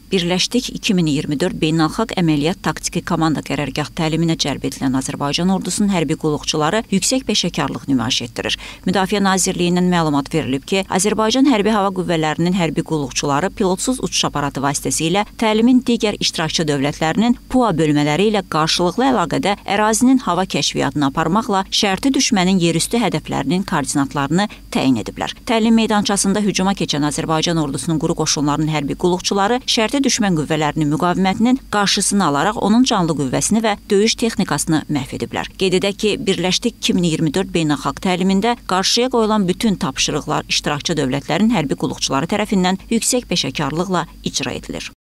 Birləşdik 2024 Beynəlxalq Əməliyyat Taktiki Komanda Qərargah təliminə cəlb edilən Azərbaycan ordusunun hərbi qulluqçuları yüksək peşəkarlıq nümayiş etdirir. Müdafiə Nazirliyindən məlumat verilib ki, Azərbaycan Hərbi Hava Qüvvələrinin hərbi qulluqçuları pilotsuz uçuş aparatı vasitəsilə təlimin digər iştirakçı dövlətlərinin PUA bölmələri ilə qarşılıqlı əlaqədə ərazinin hava kəşfiyyatını aparmaqla şərti düşmənin yerüstü hədəflərinin koordinatlarını təyin ediblər. Təlim meydançasında hücuma keçən Azərbaycan ordusunun quru qoşunlarının hərbi qulluqçuları şərti düşmən qüvvələrinin müqavimətinin qarşısını alaraq onun canlı qüvvəsini və döyüş texnikasını məhv ediblər. Qeyd edək ki, Birləşdik 2024 beynəlxalq təlimində qarşıya qoyulan bütün tapşırıqlar iştirakçı dövlətlərin hərbi qulluqçuları tərəfindən yüksək peşəkarlıqla icra edilir.